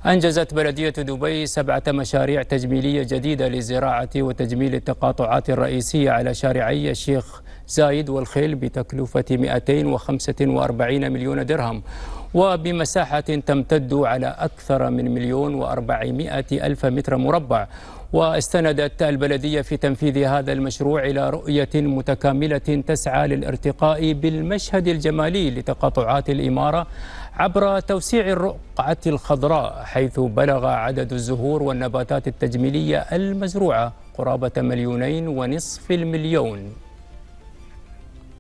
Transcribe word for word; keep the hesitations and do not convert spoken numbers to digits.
أنجزت بلدية دبي سبعة مشاريع تجميلية جديدة لزراعة وتجميل التقاطعات الرئيسية على شارعي الشيخ زايد والخيل بتكلفة مئتين وخمسة وأربعين مليون درهم وبمساحة تمتد على أكثر من مليون وأربعمائة ألف متر مربع. واستندت البلدية في تنفيذ هذا المشروع إلى رؤية متكاملة تسعى للارتقاء بالمشهد الجمالي لتقاطعات الإمارة عبر توسيع الرقعة الخضراء، حيث بلغ عدد الزهور والنباتات التجميلية المزروعة قرابة مليونين ونصف المليون.